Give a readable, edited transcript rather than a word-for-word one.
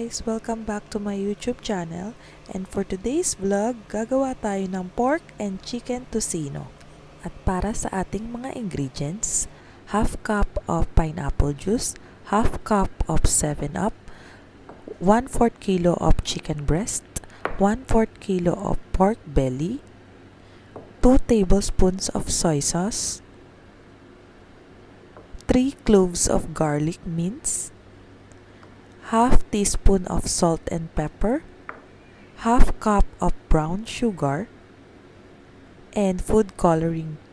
guys! Welcome back to my YouTube channel, and for today's vlog, gagawa tayo ng pork and chicken tocino. At para sa ating mga ingredients, half cup of pineapple juice, half cup of 7-Up, 1/4 kilo of chicken breast, 1/4 kilo of pork belly, 2 tablespoons of soy sauce, 3 cloves of garlic minced, half teaspoon of salt and pepper, half cup of brown sugar, and food coloring